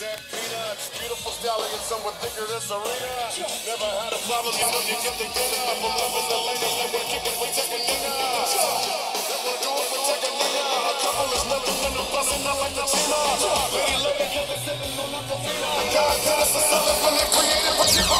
and peanuts. Beautiful stallion, somewhat thicker than Serena. Never had a problem, you know you get the dinner. From loving the ladies, they wanna kick it for taking nigga. They wanna do it for taking nigga. A couple is nothing when I'm busting out like the Tina. Lady love it, get the sipping on the Tina. God, that's the sellers when they created for you.